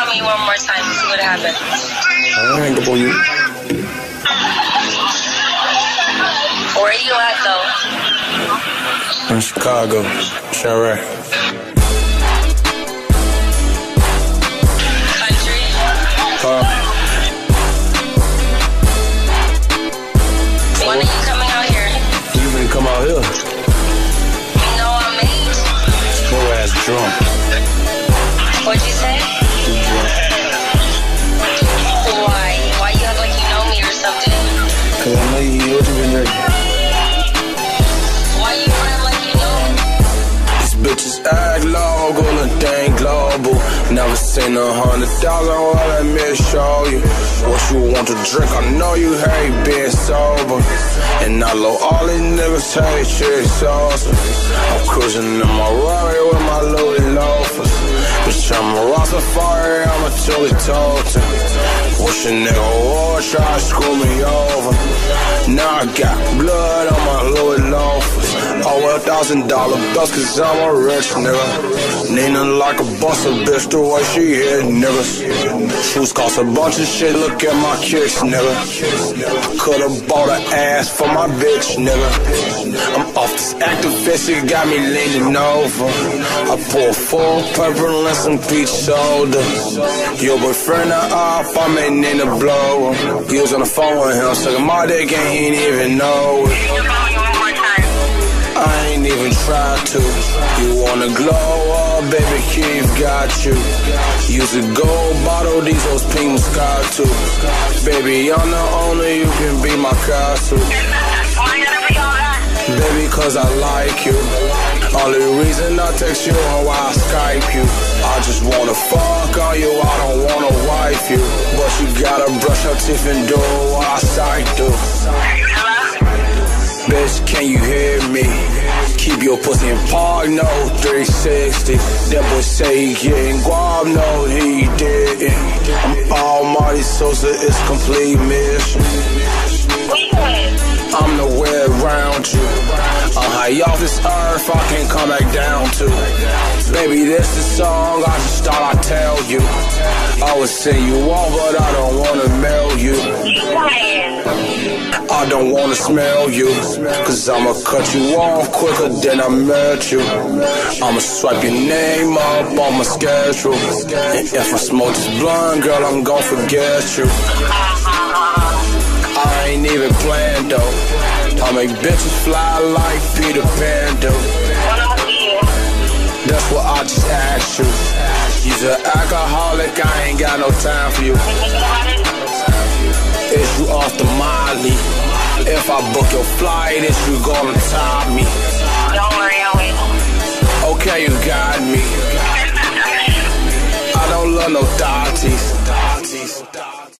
call me one more time to see what happens. I'll hang up on you. Where are you at, though? In Chicago. It's alright. Country? When are you coming out here? You finna come out here? No, I'm eight. Your ass drunk. What'd you say? You drunk. Why? Why you act like you know me or something? Cause I know you been drinking. Why you act like you know me? These bitches act local and they ain't global. Never seen $100, well let me show you what you want to drink. I know you hate being sober, and I know all these niggas hate shit sauce. I'm cruising in my Rari with my Louis loafers. Bitch, I'm a Rastafari, I'm a Tully Totem. Wish a nigga would try to screw me over. Now I got blood on my Louis loafers. Oh, $1,000 bills, cause I'm a rich nigga. Nina like a buster, bitch, the way she hit niggas. Shoes cost a bunch of shit, look at my kicks, nigga. Could've bought an ass for my bitch, nigga. I'm off this activist, it got me leaning over. I pour full purple and some peach soda. Your boyfriend off, I'm in the blow. He was on the phone with him, sucking my dick and he ain't even know it. I ain't even tried to. You wanna glow up, baby, Keef got you. Use a gold bottle, these hoes pink Moscato. Baby, I'm the owner, you can be my castle. Baby, cause I like you. Only reason I text you or why I Skype you. I just wanna fuck on you, I don't wanna wife you. But you gotta brush your teeth and do what I sight do. Bitch, can you hear me? Keep your pussy in park, no 360. That boy say he getting guap, no he didn't. I'm Almighty Sosa, it's complete mission. I'm nowhere around you. I'm high off this earth, I can't come back down to. Baby, this the song, I just thought I'd tell you. I would send you off, but I don't wanna mail you. I don't wanna smell you, cause I'ma cut you off quicker than I met you. I'ma swipe your name up on my schedule. And if I smoke this blunt, girl, I'm gon' forget you. I ain't even playing though. I make bitches fly like Peter Pan do. That's what I just asked you. You's an alcoholic, I ain't got no time for you. Is you off the Molly? If I book your flight, is you gonna top me? Don't worry, I'll wait. Okay, you got me. I don't love no Thotties.